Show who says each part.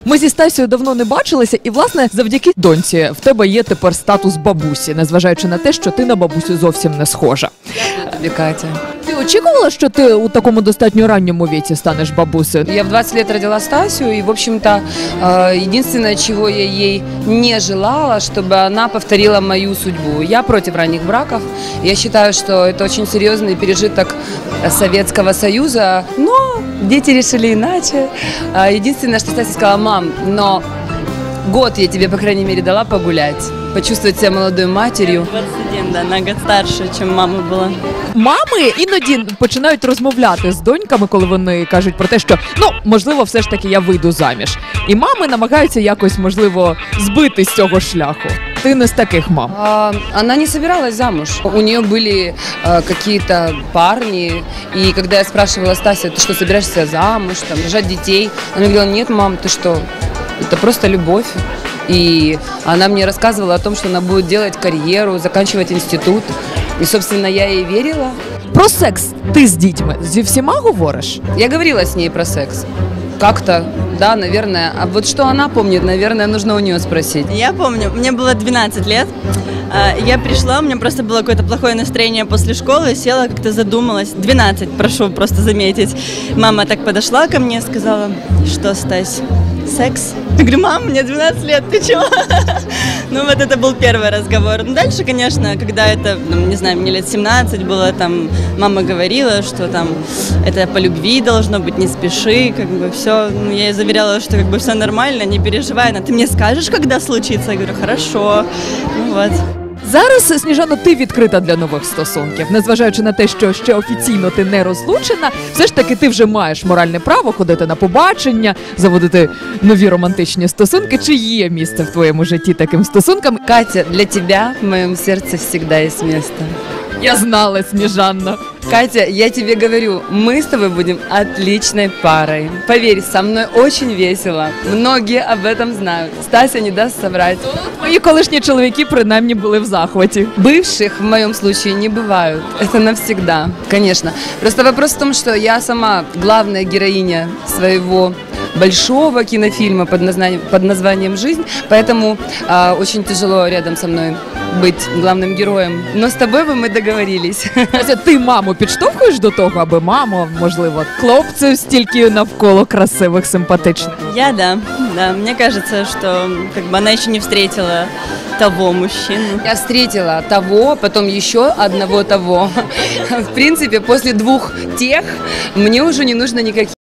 Speaker 1: Ми зі Стасією давно не бачилися, і, власне, завдяки доньці в тебе є тепер статус бабусі, незважаючи на те, що ти на бабусю зовсім не схожа.
Speaker 2: Тобі, Катя.
Speaker 1: Ти очікувала, що ти у такому достатньо ранньому віці станеш бабусею?
Speaker 2: Я в 20 лет родила Стасю, и, в общем-то, единственное, чего я ей не желала, чтобы она повторила мою судьбу. Я против ранних браков. Я считаю, что это очень серьезный пережиток Советского Союза, но дети решили иначе. Единственное, что Стася сказала: мам, но год я тебе, по крайней мере, дала погулять, почувствовать себя молодой матерью.
Speaker 3: 21, да, на год старше, чем мама была.
Speaker 1: Мами іноді починають розмовляти з доньками, коли вони кажуть про те, що, можливо, все ж таки я вийду заміж. І мами намагаються якось, можливо, збити з цього шляху. Ты не с таких мам.
Speaker 2: Она не собиралась замуж. У нее были какие-то парни. И когда я спрашивала: Стася, ты что, собираешься замуж, там, рожать детей? Она говорила: нет, мам, ты что, это просто любовь. И она мне рассказывала о том, что она будет делать карьеру, заканчивать институт. И, собственно, я ей верила.
Speaker 1: Про секс ти з дітьми зі всіма говориш?
Speaker 2: Я говорила с ней про секс. Как-то, да, наверное. А вот что она помнит, наверное, нужно у нее спросить.
Speaker 3: Я помню, мне было 12 лет. Я пришла, у меня просто было какое-то плохое настроение после школы, села, как-то задумалась. 12, прошу просто заметить. Мама так подошла ко мне, сказала: что, Стась, секс? Я говорю: мам, мне 12 лет, ты чего? Ну вот это был первый разговор. Ну дальше, конечно, когда это, не знаю, мне лет 17 было, там мама говорила, что там это по любви должно быть, не спеши, как бы все. Ну, я ей заверяла, что как бы все нормально, не переживай. Ты мне скажешь, когда случится? Я говорю: хорошо. Ну вот.
Speaker 1: Зараз, Сніжано, ти відкрита для нових стосунків. Незважаючи на те, що ще офіційно ти не розлучена, все ж таки ти вже маєш моральне право ходити на побачення, заводити нові романтичні стосунки. Чи є місце в твоєму житті таким стосункам?
Speaker 2: Катя, для тебя в моем сердце всегда есть место.
Speaker 1: Я знала, Сніжанна.
Speaker 2: Катя, я тебе говорю, мы с тобой будем отличной парой. Поверь, со мной очень весело. Многие об этом знают. Стася не даст соврать.
Speaker 1: Мої колишні чоловіки принаймні були в захваті.
Speaker 2: Бывших в моем случае не бывают. Это навсегда, конечно. Просто вопрос в том, что я сама главная героиня своего большого кинофильма под названием «Жизнь», поэтому очень тяжело рядом со мной быть главным героем. Но с тобой бы мы договорились.
Speaker 1: Ти маму підштовхуєш до того, аби мама, можливо, хлопців стільки навколо красивих, симпатичних?
Speaker 3: Я да. Мне кажется, что как бы она еще не встретила того мужчину.
Speaker 2: Я встретила того, потом еще одного того. В принципе, после двух тех мне уже не нужно никаких.